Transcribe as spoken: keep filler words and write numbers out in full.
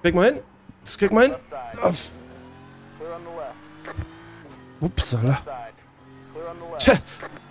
Krieg mal hin. Das krieg mal hin. Auf. Upsala. Tja.